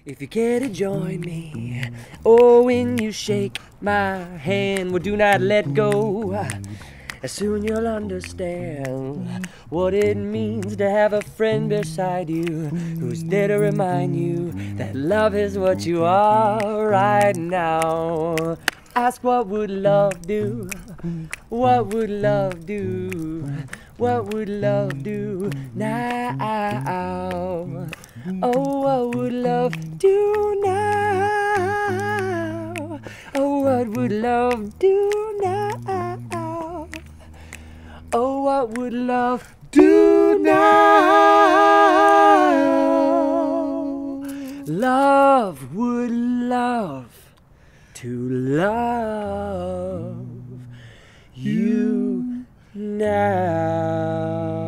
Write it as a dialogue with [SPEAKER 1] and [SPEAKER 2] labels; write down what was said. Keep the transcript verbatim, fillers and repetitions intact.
[SPEAKER 1] If you care to join me, oh, when you shake my hand, well, do not let go. Soon you'll understand what it means to have a friend beside you who's there to remind you that love is what you are right now. Ask what would love do? What would love do? What would love do now? Oh, what would love do now? Oh, what would love do now? Oh, what would love do now? Love would love to love you now.